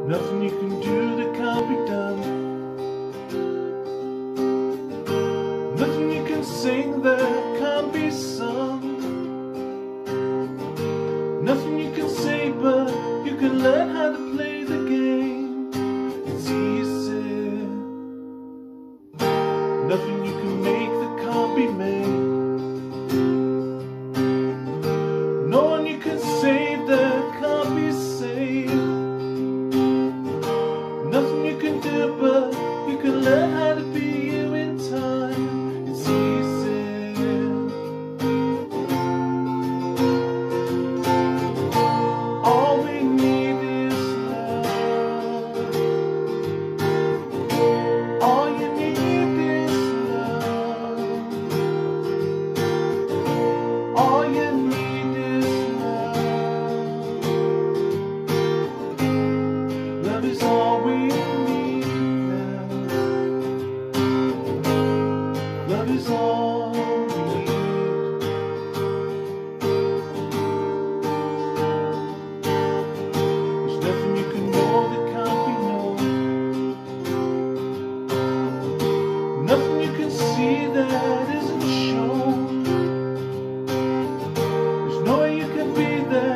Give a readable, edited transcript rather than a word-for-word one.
Nothing you can do that can't be done. Nothing you can sing that can't be sung. Nothing you can say, but you can learn how to play the game. It's easy. Nothing you can make that can't be made. No one you can save that can't be saved. Nothing you can do, but you can learn how to be you in time. It's easy. All we need is love. All you need is love. All you need is love. Love is all we need now. Love is all we need. There's nothing you can know that can't be known. Nothing you can see that isn't shown. There's no way you can be there